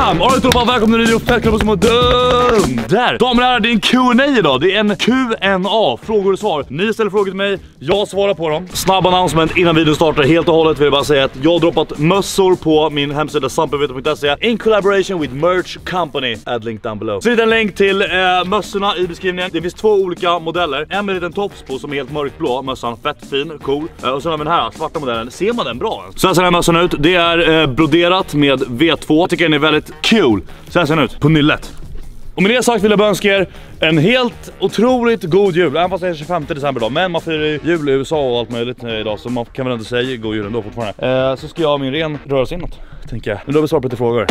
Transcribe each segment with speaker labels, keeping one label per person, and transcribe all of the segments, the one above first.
Speaker 1: BAM! Alright, då välkommen till en video. Fett som var dum. Där! Damer och herrar, det är en Q&A idag. Det är en Q&A, frågor och svar. Ni ställer frågor till mig, jag svarar på dem. Snabb announcement innan videon startar. Helt och hållet vill jag bara säga att jag har droppat mössor på min hemsida sampervete.se in collaboration with Merch Company. Add link down below. Så det är en länk till mössorna i beskrivningen. Det finns två olika modeller. En med en liten tops på som är helt mörkblå. Mössan, fett fin, cool. Och så har vi den här svarta modellen. Ser man den bra? Så här ser den här mössan ut. Det är broderat med V2. Jag tycker den är väldigt cool. Så här ser den ut på nyllet. Och med det sagt vill jag önska er en helt otroligt god jul. Även fast det är 25 december då. Men man firar jul i USA och allt möjligt idag. Så man kan väl inte säga god jul ändå fortfarande. Så ska jag ha min ren rörelse inåt, tänker jag. Men då har vi svar på lite frågor.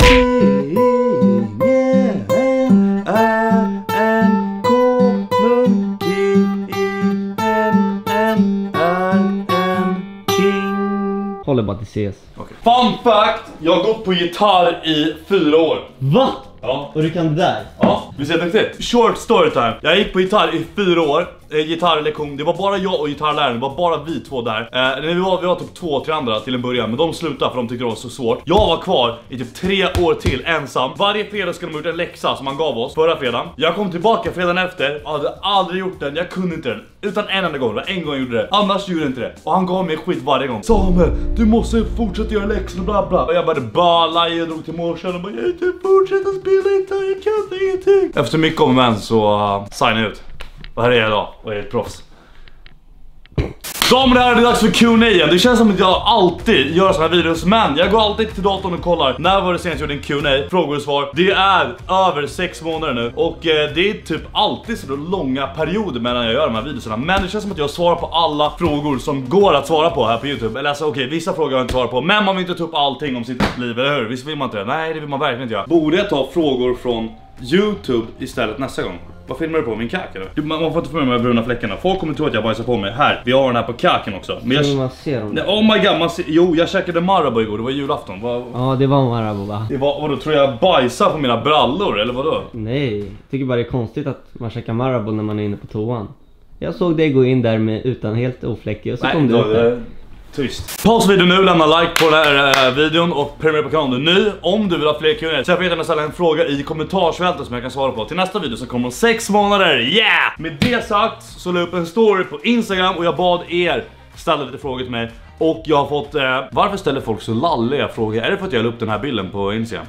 Speaker 2: Håller bara till CS.
Speaker 1: Okay. Fun fact! Jag har gått på gitarr i 4 år.
Speaker 2: Va?
Speaker 1: Ja.
Speaker 2: Och du kan det där?
Speaker 1: Ja, vi ser duktigt. Short story time. Jag gick på gitarr i 4 år. Gitarrlektion. Det var bara jag och gitarrläraren. Det var bara vi två där. Vi var typ 2-3 andra till en början. Men de slutade för de tyckte det var så svårt. Jag var kvar i typ 3 år till ensam. Varje fredag skulle de gjort en läxa som man gav oss förra fredagen. Jag kom tillbaka fredagen efter. Jag hade aldrig gjort den. Jag kunde inte den. Utan en enda gång. Det var en gång jag gjorde det. Annars gjorde jag inte det. Och han gav mig skit varje gång. Samuel, du måste fortsätta göra läxor och bla bla. Och jag började bala. Jag drog till morsan och bara, jag vill inte fortsätta spela gitarr. Jag kan ingenting. Efter mycket om män så signa ut. Och här är jag idag och är ett proffs. Damer och herrar, det är dags för Q&A. Det känns som att jag alltid gör såna här videos, men jag går alltid till datorn och kollar. När var det senast jag gjorde en Q&A? Frågor och svar. Det är över 6 månader nu. Och det är typ alltid så långa perioder mellan jag gör de här videorna. Men det känns som att jag svarar på alla frågor som går att svara på här på YouTube. Eller alltså okej, vissa frågor har jag inte svarat på. Men man vill inte ta upp allting om sitt liv, eller hur? Visst vill man inte det? Nej, det vill man verkligen inte göra. Borde jag ta frågor från YouTube istället nästa gång? Vad filmar du på? Min kak eller? Man får inte få med de här bruna fläckarna. Folk kommer tro att jag bajsar på mig. Här, vi har den här på kaken också. Men jag...
Speaker 2: man ser dem.
Speaker 1: Oh my god, man ser... Jo, jag käkade Marabou igår, det var julafton.
Speaker 2: Ja, det var Marabou, va?
Speaker 1: Det var, vadå, tror jag bajsar på mina brallor, eller vadå?
Speaker 2: Nej, jag tycker bara det är konstigt att man käkar Marabou när man är inne på toan. Jag såg dig gå in där utan helt ofläckig och så kom du ut där.
Speaker 1: Tyst. Pausa videon nu, lämna like på den här videon och prenumerera på kanalen nu om du vill ha fler Q&A. Så jag får gärna ställa en fråga i kommentarsfältet som jag kan svara på till nästa video som kommer om 6 månader. Yeah! Med det sagt så la jag upp en story på Instagram och jag bad er ställa lite frågor till mig. Och jag har fått, varför ställer folk så lalliga frågor? Är det för att jag la upp den här bilden på Instagram?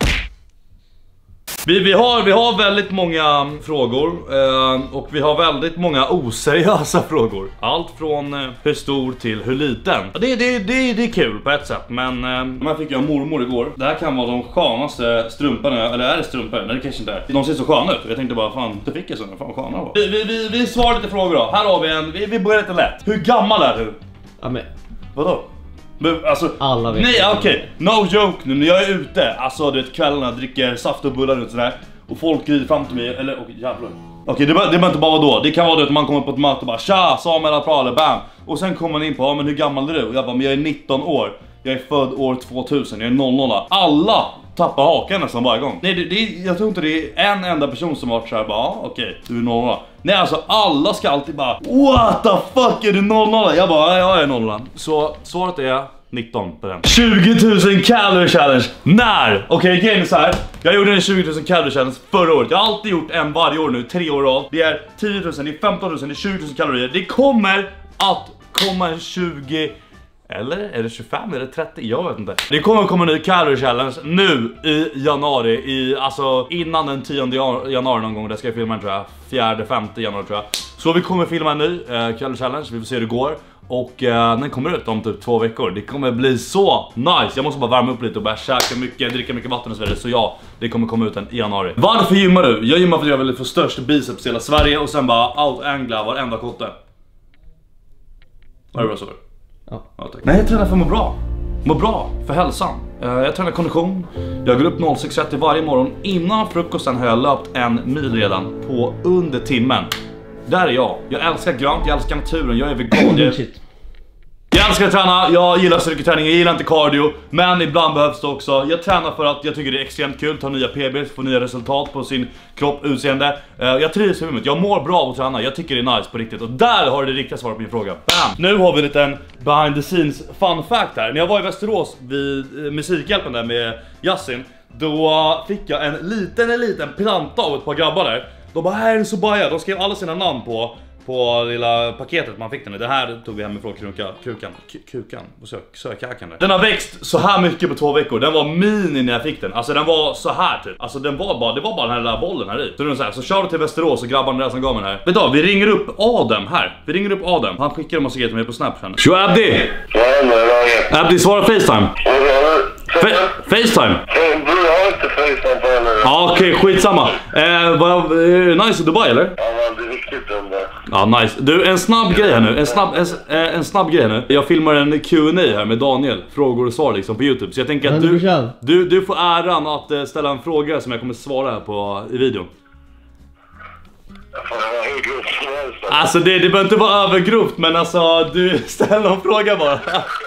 Speaker 1: Vi har väldigt många frågor och vi har väldigt många oseriösa frågor. Allt från hur stor till hur liten. Det är kul på ett sätt, men man fick ju en mormor igår. Det här kan vara de skönaste strumporna, eller är det strumpor? Nej, det kanske inte är. De ser så sköna ut. Jag tänkte bara, fan, det fick jag sådana, fan sköna var. Vi svarar lite frågor då. Här har vi en, vi börjar lite lätt. Hur gammal är du?
Speaker 2: Ja, men...
Speaker 1: Vadå? Alltså,
Speaker 2: alla vet.
Speaker 1: Nej, okej. No joke nu, när jag är ute. Alltså, du vet, kvällarna dricker saft och bullar och sådär. Och folk glider fram till mig, eller, jävlar. Okej, det behöver inte bara vara då. Det kan vara det att man kommer på ett möte och bara, tja, Samuel Aprale, bam. Och sen kommer man in på, ja men hur gammal är du? Och jag bara, men jag är 19 år. Jag är född år 2000, jag är 00. Alla tappar hakan nästan varje gång. Nej, jag tror inte det är en enda person som har varit såhär, bara, okej, du är 00. Nej, alltså alla ska alltid bara, what the fuck, är du 00? Jag bara, jag är 00. Så svaret är 19 på den. 20 000 calorie challenge. När? Okej, grejen är så här. Jag gjorde en 20 000 calorie challenge förra året. Jag har alltid gjort en varje år nu, 3 år rad. Det är 10 000, det är 15 000, det är 20 000 kalorier. Det kommer att komma en 20... Eller är det 25? Är det 30? Jag vet inte. Det kommer att komma en ny calorie challenge nu i januari. Alltså innan den 10 januari någon gång. Där ska jag filma, tror jag, 4-5 januari tror jag. Så vi kommer filma en ny calorie challenge. Vi får se hur det går. Och den kommer ut om typ 2 veckor. Det kommer bli så nice. Jag måste bara värma upp lite och börja käka mycket, dricka mycket vatten och så vidare. Så ja, det kommer komma ut i januari. Varför gymmar du? Jag gymmar för att jag vill få störst biceps i hela Sverige. Och sen bara out-angla varenda kotte. Var det bra så?
Speaker 2: Ja.
Speaker 1: Ja, tack. Nej, jag tränar för att må bra. Må bra för hälsan. Jag tränar kondition. Jag går upp 06:30 varje morgon. Innan frukosten har jag löpt 1 mil redan på under timmen. Där är jag. Jag älskar grönt, jag älskar naturen, jag är vegan. Jag älskar att träna, jag gillar styrketräning, jag gillar inte cardio. Men ibland behövs det också. Jag tränar för att jag tycker det är extremt kul. Ta nya PBs, få nya resultat på sin kropp, utseende. Jag trivs i huvudet, jag mår bra av att träna. Jag tycker det är nice på riktigt. Och där har du det riktiga svaret på min fråga. Bam! Nu har vi en liten behind the scenes fun fact här. När jag var i Västerås vid Musikhjälpen där med Yasin, Då fick jag en liten planta av ett par grabbar där. De bara, här är en Sobaya. De skrev alla sina namn på lilla paketet man fick den. Det här tog vi hemifrån kukan. Sökakan där. Den har växt så här mycket på 2 veckor. Den var mini när jag fick den. Alltså den var så här typ. Alltså det var bara den här lilla bollen här i. Så, den så, här, så kör du till Västerås och grabbarna där som gav mig den här. Vet du vad, vi ringer upp Adam här. Han skickar en massa grejer till mig på Snap sen. Tjo Abdi! Abdi, svara FaceTime. FaceTime?
Speaker 3: Jag har inte FaceTime på henne.
Speaker 1: Ja, okej, skitsamma. Nice i Dubai eller?
Speaker 3: Ja, det är viktigt om det.
Speaker 1: Ja, nice. Du, en snabb grej här nu. En snabb grej nu. Jag filmar en Q&A här med Daniel. Frågor och svar liksom på YouTube. Så jag tänker att du får äran att ställa en fråga som jag kommer svara här på i videon. Alltså det behöver inte vara övergrovt, men alltså du ställer en fråga bara.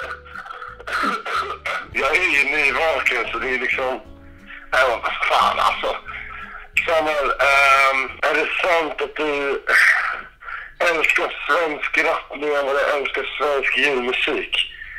Speaker 3: Jag är ju nyvaken så det är liksom... vad fan alltså. Samuel, är det sant att du älskar svensk rap mer än vad du älskar svensk julmusik?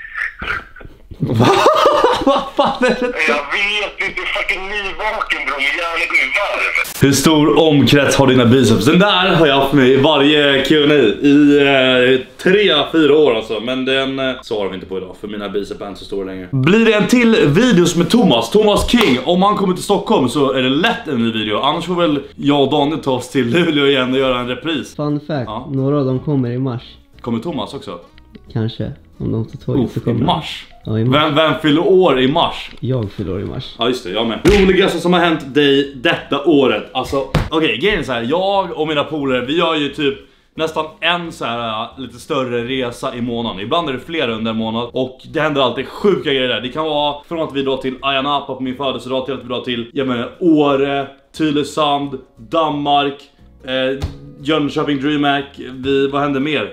Speaker 1: Vad fan är det?
Speaker 3: Jag vet inte, fucking nyvaken bror, gärna gå i varv.
Speaker 1: Hur stor omkrets har dina biceps? Den där har jag haft med i varje Q&A i 3-4 år alltså. Men den svarar vi inte på idag för mina biceps är inte så stora längre. Blir det en till videos med Thomas King? Om han kommer till Stockholm så är det lätt en ny video. Annars får väl jag och Daniel ta oss till Luleå igen och göra en repris.
Speaker 2: Fun fact, några av dem kommer i mars.
Speaker 1: Kommer Thomas också?
Speaker 2: Kanske, om de tar tåget så kommer
Speaker 1: i mars?
Speaker 2: Ja, i mars.
Speaker 1: Vem fyller år i mars?
Speaker 2: Jag fyller år i mars.
Speaker 1: Ja just det, jag med. Roligaste som har hänt dig detta året. Alltså, okej, grejen är så här. Jag och mina polare, vi gör ju typ nästan en så här lite större resa i månaden. Ibland är det flera under en månad. Och det händer alltid sjuka grejer där. Det kan vara från att vi drar till Ayia Napa på min födelsedag till att vi drar till, jag menar, Åre, Tylösand, Danmark, Jönköping, DreamHack. Vad händer mer?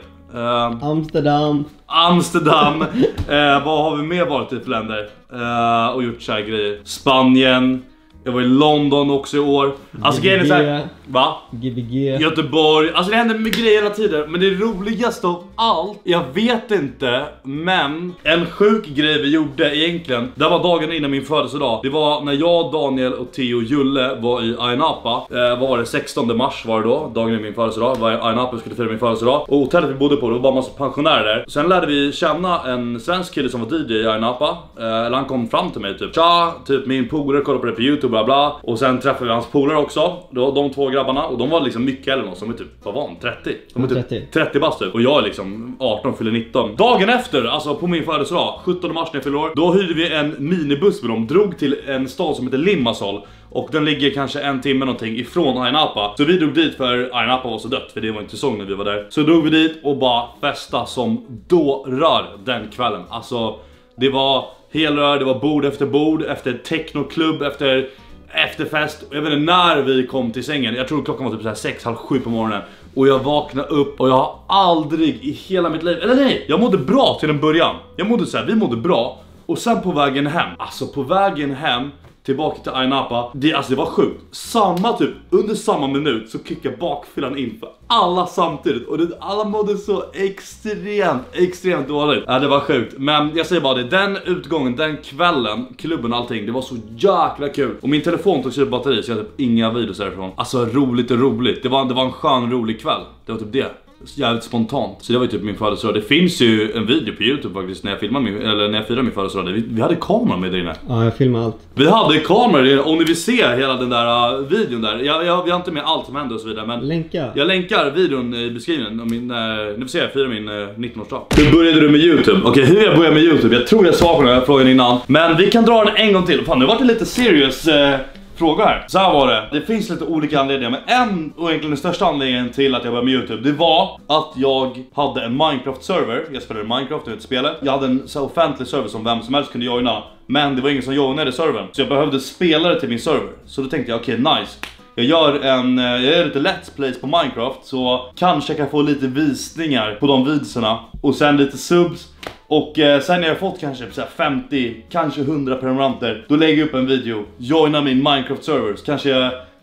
Speaker 1: Amsterdam. Vad har vi mer varit i för länder? Och gjort så här grejer. Spanien. Jag var i London också i år. Alltså grejen är så här, va?
Speaker 2: Gbg.
Speaker 1: Göteborg. Alltså det händer med grejer hela tiden. Men det roligaste av allt, jag vet inte, men en sjuk grej vi gjorde egentligen, det var dagen innan min födelsedag. Det var när jag, Daniel och Theo Julle var i Ayia Napa. Var det 16 mars var det då, dagen innan min födelsedag. Var i Ayia Napa och skulle fira min födelsedag. Och hotellet vi bodde på, det var bara en massa pensionärer där. Sen lärde vi känna en svensk kille som var DJ i Ayia Napa. Eller han kom fram till mig typ, tja, typ min polare kollade på det på YouTube, bla bla. Och sen träffade vi hans polare också. De 2 grabbarna. Och de var liksom mycket äldre än oss. De är typ, vad var han? 30? De är typ 30 bast typ. Och jag är liksom 18, fyller 19. Dagen efter, alltså på min födelsedag, 17 mars när jag fyller år, då hyrde vi en minibuss med dem. Drog till en stad som heter Limassol. Och den ligger kanske 1 timme någonting ifrån Ayia Napa. Så vi drog dit för Ayia Napa var så dött, för det var inte säsong när vi var där. Så drog vi dit och bara festa som dårar den kvällen. Alltså det var helrör, det var bord, efter technoklubb, efter efterfest. Och jag vet inte när vi kom till sängen. Jag tror klockan var typ 6:30 på morgonen. Och jag vaknade upp och jag har aldrig i hela mitt liv, eller nej, jag mådde bra till en början. Jag mådde så här, vi mådde bra. Och sen på vägen hem, alltså på vägen hem tillbaka till Ayia Napa, det var sjukt. Under samma minut så kickade bakfyllan in för alla samtidigt. Och alla mådde så extremt dåligt. Ja, det var sjukt. Men jag säger bara det, den utgången, den kvällen, klubben och allting, det var så jäkla kul. Och min telefon tog slut batteri så jag hade typ inga videos därifrån. Alltså roligt. Det var en skön, rolig kväll. Det var typ det. Jävligt spontant. Så det var ju typ min födelsedag. Det finns ju en video på YouTube faktiskt när jag firade min födelsedag. Vi hade kameror med där inne.
Speaker 2: Ja, jag filmade allt.
Speaker 1: Vi hade kameror, om ni vill se hela den där videon där. Vi har inte med allt som hände och så vidare, men jag länkar videon i beskrivningen om ni får se, jag firar min 19-årsdag. Hur började du med YouTube? Okej, hur jag började med YouTube? Jag tror jag svarade på den här frågan innan, men vi kan dra den en gång till. Fan, det var lite serious fråga här. Så här var det. Det finns lite olika anledningar, men en och egentligen den största anledningen till att jag började med YouTube, det var att jag hade en Minecraft-server. Jag spelade Minecraft, det spelet. Jag hade en så offentlig server som vem som helst kunde joina, men det var ingen som joinade servern. Så jag behövde spelare till min server. Så då tänkte jag, okej, nice. Jag gör lite let's plays på Minecraft, så kanske jag kan få lite visningar på de videorna. Och sen lite subs. Och sen när jag fått kanske 50, kanske 100 prenumeranter, då lägger jag upp en video, joina min Minecraft servers. Kanske jag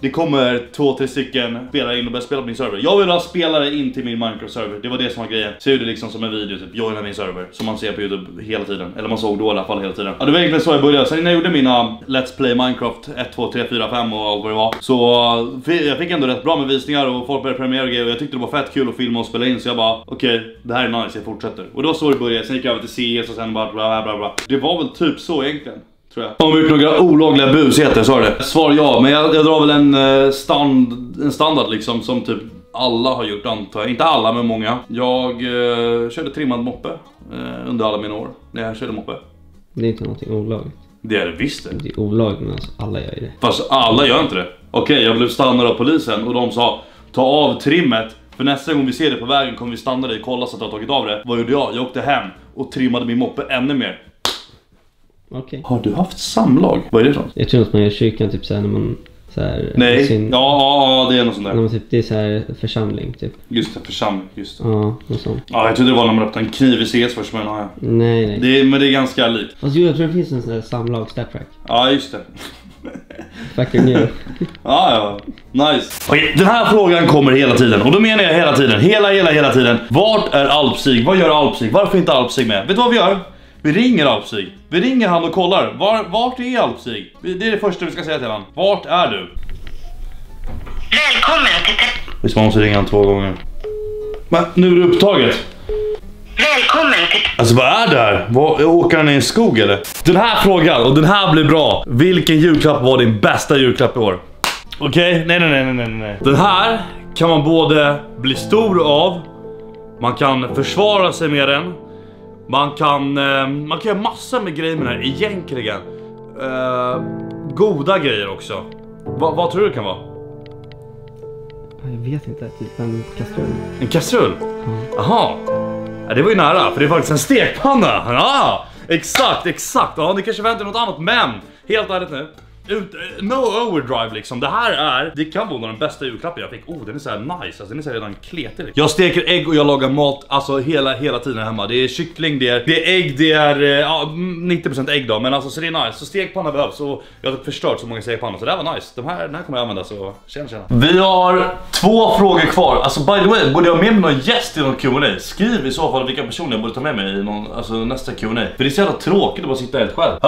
Speaker 1: det kommer 2-3 stycken spelare in och börjar spela på min server. Jag vill ha spelare in till min Minecraft-server. Det var det som var grejen. Ser det liksom som en video, typ joina min server, som man ser på YouTube hela tiden. Eller man såg då i alla fall hela tiden. Ja, det var egentligen så jag började. Sen när jag gjorde mina Let's Play Minecraft 1, 2, 3, 4, 5 och allt vad det var, så jag fick ändå rätt bra med visningar och folk började premiera och grejer. Och jag tyckte det var fett kul att filma och spela in, så jag bara okej, det här är nice, jag fortsätter. Och det var så det började. Sen gick jag över till CS och sen bara bla bla bla. Det var väl typ så egentligen, tror jag. Om vi gjort några olagliga busigheter, sa det. Svar ja, men jag drar väl en standard liksom, som typ alla har gjort, antar jag. Inte alla, men många. Jag körde trimmad moppe under alla mina år när jag körde moppe.
Speaker 2: Det är inte någonting olagligt.
Speaker 1: Det är det visst det.
Speaker 2: Det är olagligt, men alltså alla gör det.
Speaker 1: Fast alla gör inte det. Okej, jag blev stannad av polisen och de sa ta av trimmet. För nästa gång vi ser det på vägen kommer vi stanna dig och kolla så att du har tagit av det. Vad gjorde jag? Jag åkte hem och trimmade min moppe ännu mer.
Speaker 2: Okej.
Speaker 1: Har du haft samlag? Vad är det då?
Speaker 2: Jag tror att man gör kyrkan typ såhär när man såhär...
Speaker 1: Nej, ja det är något sånt där.
Speaker 2: När man typ, det är såhär församling typ.
Speaker 1: Just det, församling, just det.
Speaker 2: Ja, något sånt.
Speaker 1: Ja, jag trodde det var när man öppnade en kniv i CS först, men ja.
Speaker 2: Nej.
Speaker 1: Men det är ganska likt.
Speaker 2: Alltså jag tror det finns en sån här samlag Star Trek.
Speaker 1: Ja, just det.
Speaker 2: Fucking new.
Speaker 1: Ja, nice. Okej, den här frågan kommer hela tiden. Och då menar jag hela tiden. Hela tiden. Vart är Alpsig? Vad gör Alpsig? Varför är inte Alpsig med? Vet du vad vi gör? Vi ringer Alpsig. Vi ringer han och kollar. Vart är Alpsig? Det är det första vi ska säga till han. Vart är du?
Speaker 3: Välkommen till...
Speaker 1: Visst man måste ringa han 2 gånger. Men nu är det upptaget.
Speaker 3: Välkommen till...
Speaker 1: Alltså vad är det här? Åker han i en skog eller? Den här frågan, och den här blir bra. Vilken julklapp var din bästa julklapp i år? Okej, nej. Den här kan man både bli stor av, man kan försvara sig med den, man kan göra massor med grejer med den här egentligen. Goda grejer också. Vad tror du det kan vara?
Speaker 2: Jag vet inte, typ en kastrull.
Speaker 1: En kastrull? Aha. Ja, det var ju nära, för det är faktiskt en stekpanna. Ja, exakt. Ja, ni kanske väntar något annat, men helt ärligt nu. No overdrive liksom. Det kan vara den bästa julklappen jag fick. Den är så här nice, alltså, den är så här redan kletig. Jag steker ägg och jag lagar mat, alltså hela tiden hemma. Det är kyckling, det är ägg, det är 90% ägg då. Men alltså så det är nice, så stekpanna behövs. Och jag har förstört så många stekpannor, så det här var nice. Den här kommer jag använda, så tjena. Vi har 2 frågor kvar. Alltså by the way, borde jag med mig någon gäst i någon Q&A? Skriv i så fall vilka personer jag borde ta med mig i någon, alltså, nästa Q&A. För det är så jävla tråkigt att bara sitta helt själv.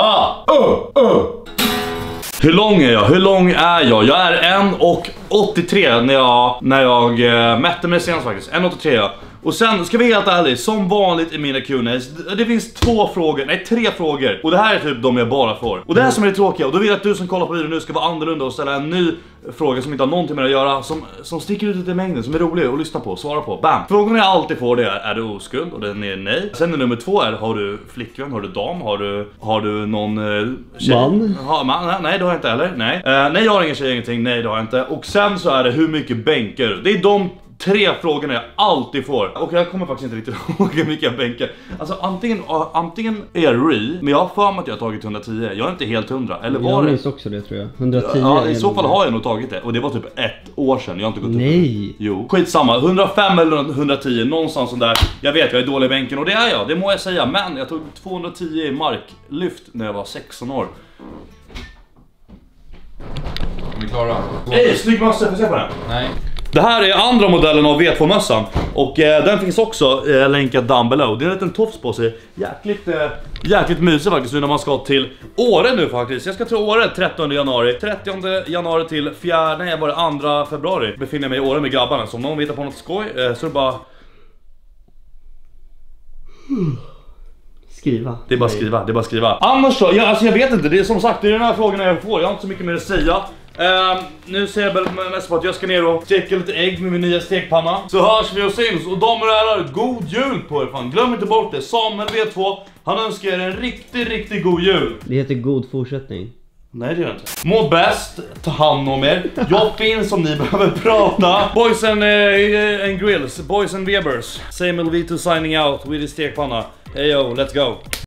Speaker 1: Hur lång är jag? Jag är 1,83 när jag mätte mig senast faktiskt. 1,83 ja. Och sen ska vi helt ärligt, som vanligt i mina Q&As, det finns 3 frågor. Och det här är typ de jag bara får. Och det här som är det tråkiga, och då vill jag att du som kollar på videon nu ska vara annorlunda och ställa en ny fråga som inte har någonting med det att göra, som sticker ut lite i mängden, som är rolig att lyssna på, svara på. Bam! Frågan jag alltid får det är du oskuld? Och den är nej. Sen är nummer 2 är, har du flickvän? Har du dam? Har du någon tjej? Man? Nej, det har jag inte heller. Nej, jag har ingen tjej, ingenting. Nej, det har jag inte. Och sen så är det hur mycket bänkar. Det är de 3 frågorna jag alltid får. Och jag kommer faktiskt inte riktigt ihåg hur mycket jag bänkar. Alltså antingen är jag men jag har för mig att jag har tagit 110. Jag är inte helt 100. Eller var det?
Speaker 2: Jag minns också det, tror jag. 110.
Speaker 1: Ja, i så fall har jag nog tagit det. Och det var typ 1 år sedan. Jag har inte gått upp.
Speaker 2: Nej.
Speaker 1: Jo, skitsamma. 105 eller 110. Någonstans sån där. Jag vet, jag är dålig i bänken. Och det är jag, det må jag säga. Men jag tog 210 i marklyft när jag var 16 år.
Speaker 4: Är vi klara?
Speaker 1: Hej, snygg mössa, får jag se på den?
Speaker 4: Nej.
Speaker 1: Det här är andra modellen av V2-mössan. Och den finns också länkad down below. Det är en liten tofs på sig. Jäkligt mysig faktiskt nu när man ska till Åre nu faktiskt. Jag ska till Åre 13 januari. 30 januari till 2 februari befinner jag mig i Åre med grabbarna. Så om någon vill hitta på något skoj så är det bara...
Speaker 2: Skriva.
Speaker 1: Det är bara skriva. Annars så, jag vet inte. Det är som sagt, det är den här frågorna jag får. Jag har inte så mycket mer att säga. Nu ser jag väl mest på att jag ska ner och steka lite ägg med min nya stekpanna. Så hörs vi och syns. Och damer och herrar, god jul på er fan. Glöm inte bort det. Samuel V2, han önskar er en riktigt god jul.
Speaker 2: Det heter god fortsättning.
Speaker 1: Nej, det gör jag inte. Må bäst, ta hand om er. Jag finns om ni behöver prata. Boys and Grills, Boys and Webers. Samuel V2 signing out with his stekpanna. Hey yo, let's go.